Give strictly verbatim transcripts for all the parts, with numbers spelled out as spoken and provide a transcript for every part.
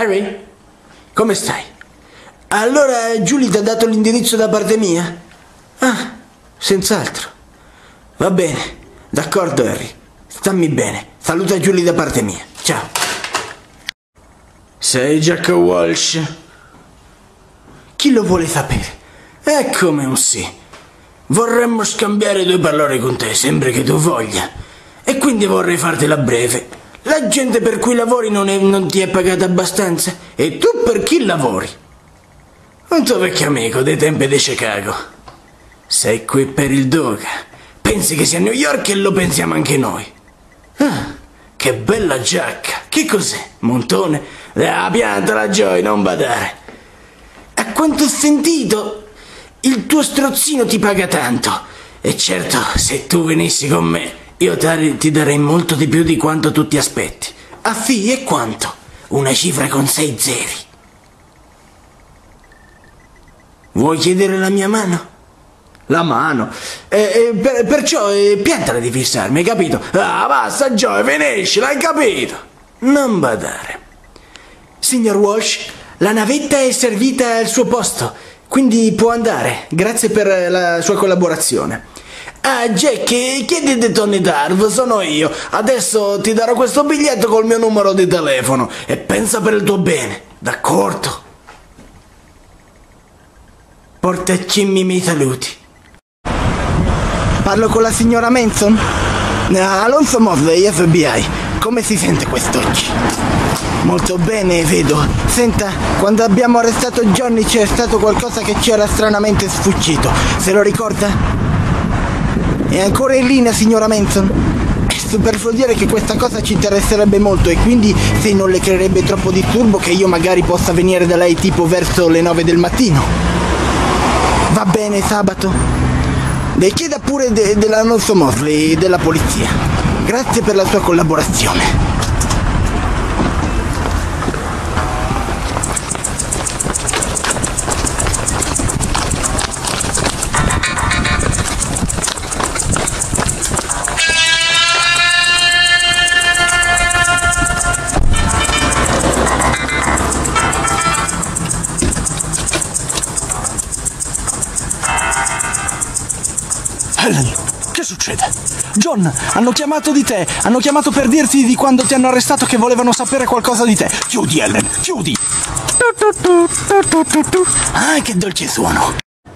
Harry? Come stai? Allora Julie ti ha dato l'indirizzo da parte mia? Ah, senz'altro. Va bene, d'accordo Harry. Stammi bene. Saluta Julie da parte mia. Ciao. Sei Jack Walsh? Chi lo vuole sapere? È come un sì. Vorremmo scambiare due parole con te, sempre che tu voglia. E quindi vorrei fartela breve. La gente per cui lavori non, è, non ti è pagata abbastanza? E tu per chi lavori? Un tuo vecchio amico dei tempi di Chicago. Sei qui per il Doga. Pensi che sia a New York e lo pensiamo anche noi. Ah, che bella giacca. Che cos'è? Montone? Ah, piantala, Joy, non badare. A quanto ho sentito, il tuo strozzino ti paga tanto. E certo, se tu venissi con me, io ti darei molto di più di quanto tu ti aspetti. Ah sì, e quanto? Una cifra con sei zeri. Vuoi chiedere la mia mano? La mano? Eh, eh, per, perciò eh, piantala di fissarmi, hai capito? Ah, basta, Joy, finisci, l'hai capito? Non badare. Signor Walsh, la navetta è servita al suo posto, quindi può andare. Grazie per la sua collaborazione. Ah, Jack, chiedi di Tony Darv, sono io. Adesso ti darò questo biglietto col mio numero di telefono e pensa per il tuo bene, d'accordo? Portaci i miei saluti. Parlo con la signora Manson? Alonso Mosley, F B I. Come si sente quest'oggi? Molto bene, vedo. Senta, quando abbiamo arrestato Johnny c'è stato qualcosa che ci era stranamente sfuggito. Se lo ricorda? È ancora in linea, signora Manson? È superfluo dire che questa cosa ci interesserebbe molto e quindi se non le creerebbe troppo disturbo che io magari possa venire da lei tipo verso le nove del mattino. Va bene, sabato. Le chieda pure de- dell'Alonso Mosley della polizia. Grazie per la sua collaborazione. Helen, che succede? John, hanno chiamato di te, hanno chiamato per dirti di quando ti hanno arrestato che volevano sapere qualcosa di te. Chiudi, Helen, chiudi! Ah, che dolce suono!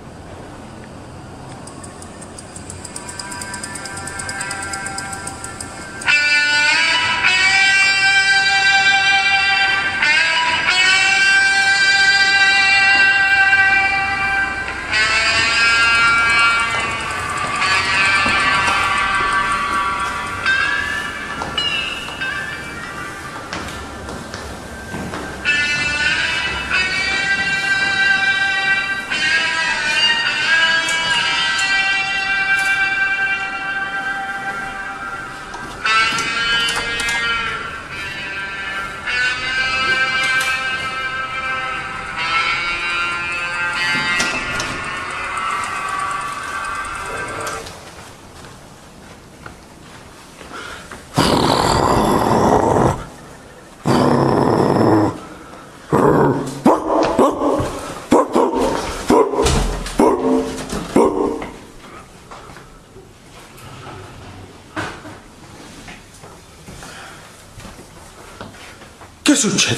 Che succede?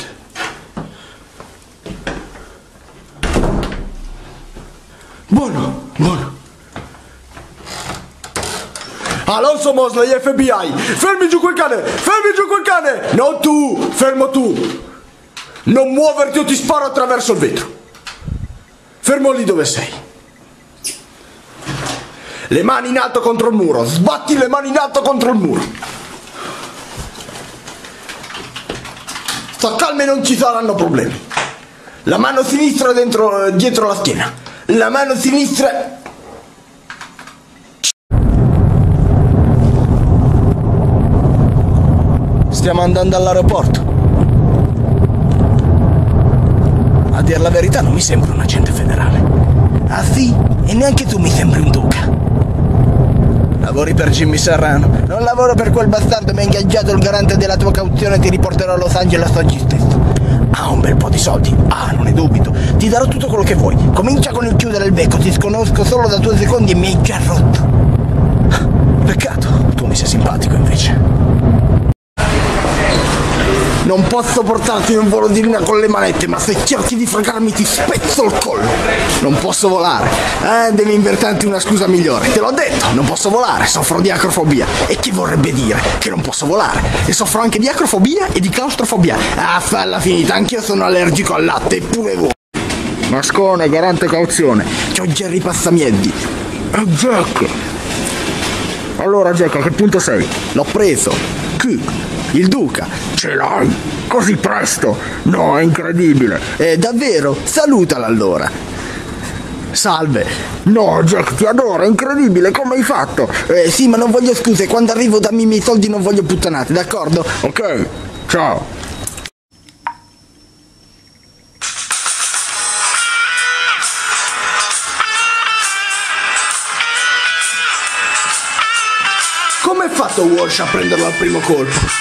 Buono, buono. Alonso Mosley, F B I, fermi giù quel cane, fermi giù quel cane! Non tu, fermo tu! Non muoverti o ti sparo attraverso il vetro. Fermo lì dove sei. Le mani in alto contro il muro, sbatti le mani in alto contro il muro. Sta calma e non ci saranno problemi. La mano sinistra dentro, dietro la schiena. La mano sinistra... Stiamo andando all'aeroporto. A dir la verità non mi sembra un agente federale. Ah sì? E neanche tu mi sembri un duca. Lavori per Jimmy Serrano. Non lavoro per quel bastardo, mi ha ingaggiato il garante della tua cauzione e ti riporterò a Los Angeles oggi stesso. Ah, un bel po' di soldi. Ah, non ne dubito. Ti darò tutto quello che vuoi. Comincia con il chiudere il becco, ti sconosco solo da due secondi e mi hai già rotto. Peccato, tu mi sei simpatico invece. Non posso portarti in un volo di luna con le manette, ma se cerchi di fregarmi ti spezzo il collo. Non posso volare. Eh, devi inventarti una scusa migliore. Te l'ho detto, non posso volare, soffro di acrofobia. E che vorrebbe dire? Che non posso volare. E soffro anche di acrofobia e di claustrofobia. Ah, falla finita, anch'io sono allergico al latte, eppure voi. Mascone, garante cauzione. C'ho Jerry Passamieddi. E Jack. Allora Jack, a che punto sei? L'ho preso. Chi? Il duca. Ce l'hai? Così presto? No, è incredibile. Eh, davvero? Salutala allora. Salve. No, Jack, ti adoro, è incredibile, come hai fatto? Eh, sì, ma non voglio scuse, quando arrivo dammi i miei soldi, non voglio puttanate, d'accordo? Ok, ciao. Come hai fatto Walsh a prenderlo al primo colpo?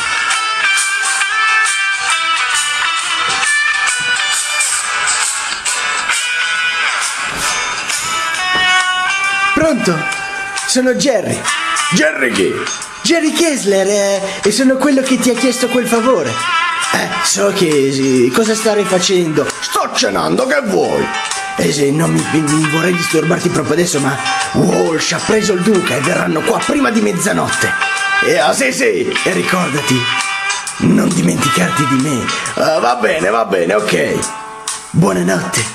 Pronto? Sono Jerry. Jerry chi? Jerry Kessler eh, e sono quello che ti ha chiesto quel favore. Eh, so che sì, cosa starei facendo? Sto cenando, che vuoi? Eh sì, non mi, mi vorrei disturbarti proprio adesso, ma Walsh ha preso il duca e verranno qua prima di mezzanotte. E ah sì sì, e ricordati, non dimenticarti di me. Uh, va bene, va bene, ok. Buonanotte.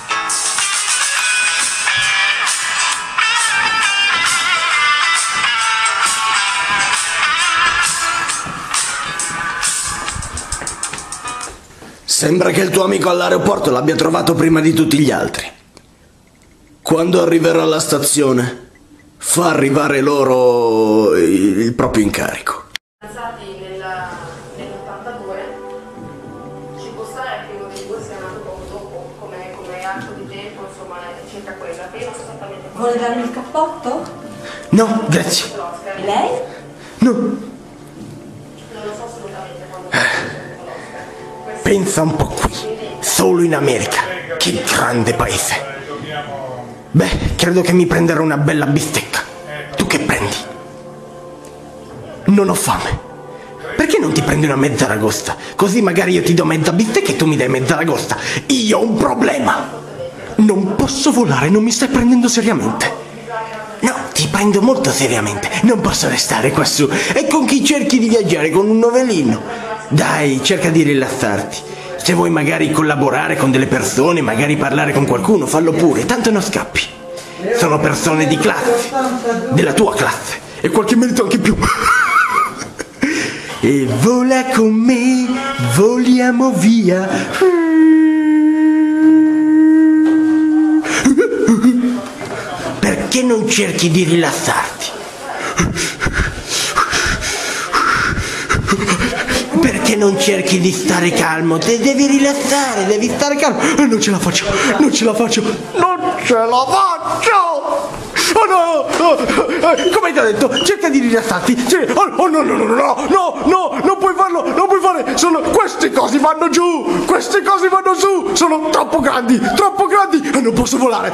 Sembra che il tuo amico all'aeroporto l'abbia trovato prima di tutti gli altri. Quando arriverà alla stazione, fa arrivare loro il, il proprio incarico. Nell'ottantadue ci può stare che uno dei due sia nato poco dopo, come, come arco di tempo, insomma, circa quella. Io non so esattamente. Vuole darmi il cappotto? No, grazie. E lei? No. Non lo so assolutamente quando Pensa un po' qui, solo in America. Che grande paese. Beh, credo che mi prenderò una bella bistecca. Tu che prendi? Non ho fame. Perché non ti prendi una mezza aragosta? Così magari io ti do mezza bistecca e tu mi dai mezza aragosta. Io ho un problema. Non posso volare, non mi stai prendendo seriamente. No, ti prendo molto seriamente. Non posso restare quassù. E con chi cerchi di viaggiare? Con un novellino? Dai, cerca di rilassarti. Se vuoi magari collaborare con delle persone, magari parlare con qualcuno, fallo pure, tanto non scappi. Sono persone di classe, della tua classe, e qualche merito anche più. E vola con me, voliamo via. Perché non cerchi di rilassarti? Perché non cerchi di stare calmo? Te devi rilassare, devi stare calmo. Eh, non ce la faccio, non ce la faccio, non ce la faccio! Oh no! Oh, eh, come ti ho detto, cerca di rilassarti. Oh, oh no, no, no, no, no, no, non puoi farlo, non puoi fare. Sono, queste cose vanno giù, queste cose vanno su. Sono troppo grandi, troppo grandi e non posso volare.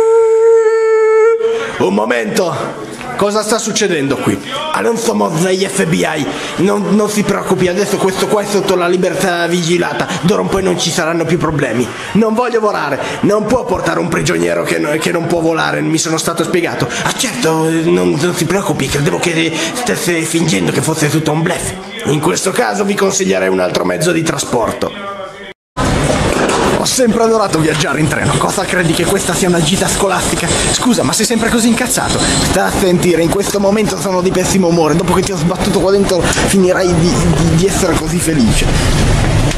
Un momento. Cosa sta succedendo qui? Alonso Mosley, F B I. Non, non si preoccupi, adesso questo qua è sotto la libertà vigilata. D'ora in poi non ci saranno più problemi. Non voglio volare. Non può portare un prigioniero che, che non può volare. Mi sono stato spiegato. Ah certo, non, non si preoccupi, credevo che stesse fingendo che fosse tutto un bluff. In questo caso vi consiglierei un altro mezzo di trasporto. Ho sempre adorato viaggiare in treno. Cosa credi che questa sia una gita scolastica? Scusa, ma sei sempre così incazzato? Sta a sentire, in questo momento sono di pessimo umore. Dopo che ti ho sbattuto qua dentro finirai di, di, di essere così felice.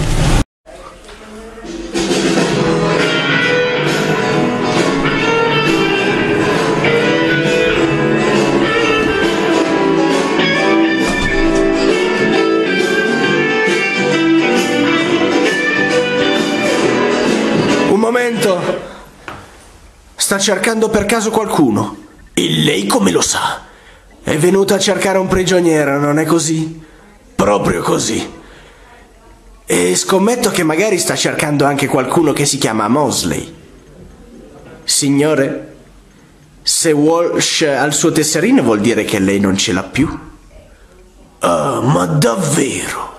Sta cercando per caso qualcuno. E lei come lo sa? È venuta a cercare un prigioniero, non è così? Proprio così. E scommetto che magari sta cercando anche qualcuno che si chiama Mosley. Signore, se Walsh ha il suo tesserino vuol dire che lei non ce l'ha più. Ah, ma davvero?